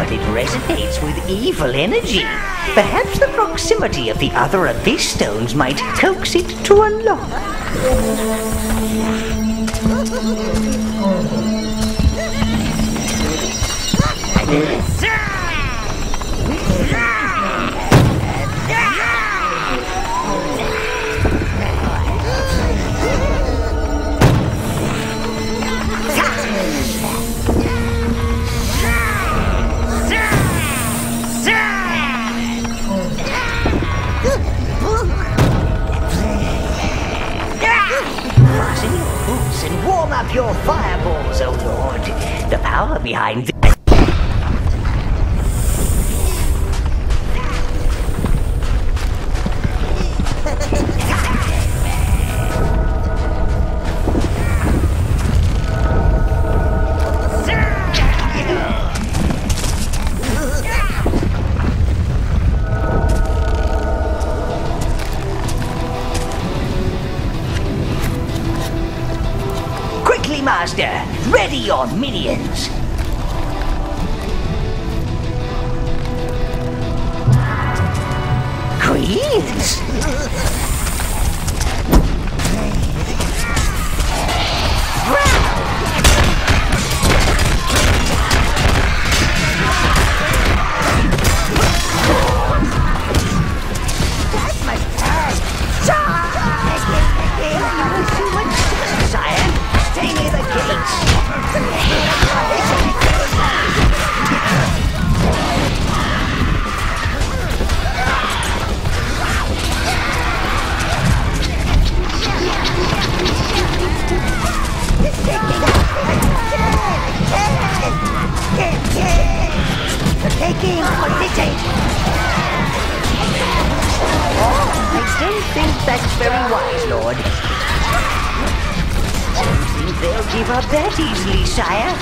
but it resonates with evil energy. Perhaps the proximity of the other abyss stones might coax it to unlock. Fasten your boots and warm up your fireballs, oh Lord. The power behind this. Master, ready your minions! Queens! That must hurt! Too much stress, sire! Stay near the gates! Taking position! I don't think that's very wise, Lord. Don't think they'll give up that easily, sire.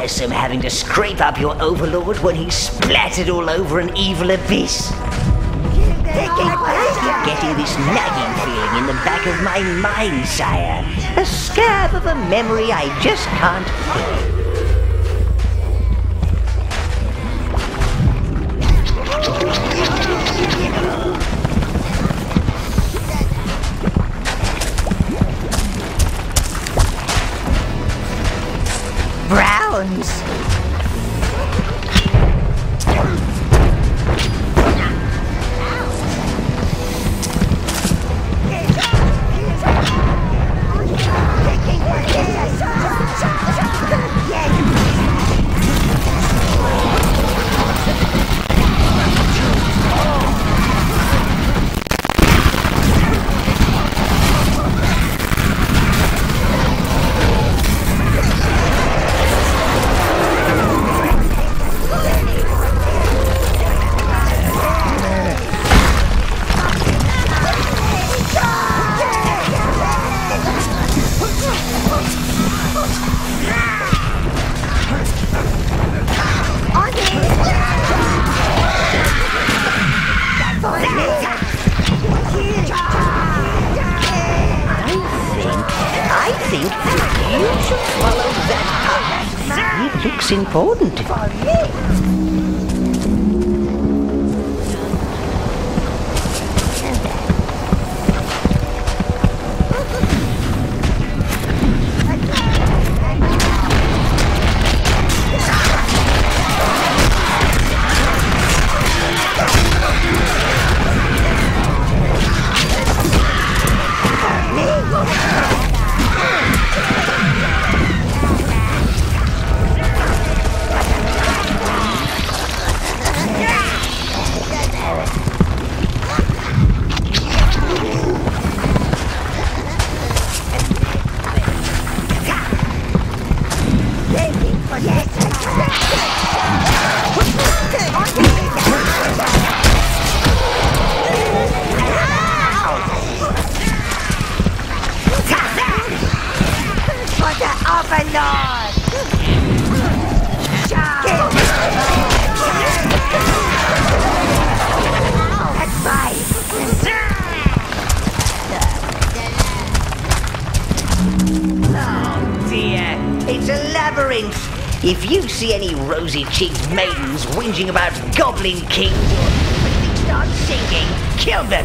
tiresome having to scrape up your overlord when he's splattered all over an evil abyss. Getting this nagging feeling in the back of my mind, sire. A scab of a memory I just can't quit. Browns! I think you should follow that path. It looks important. It's a labyrinth. If you see any rosy-cheeked maidens whinging about Goblin King, when they start singing, kill them.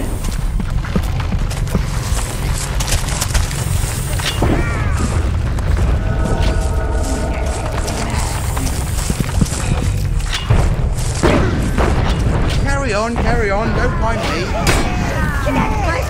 Carry on, don't mind me.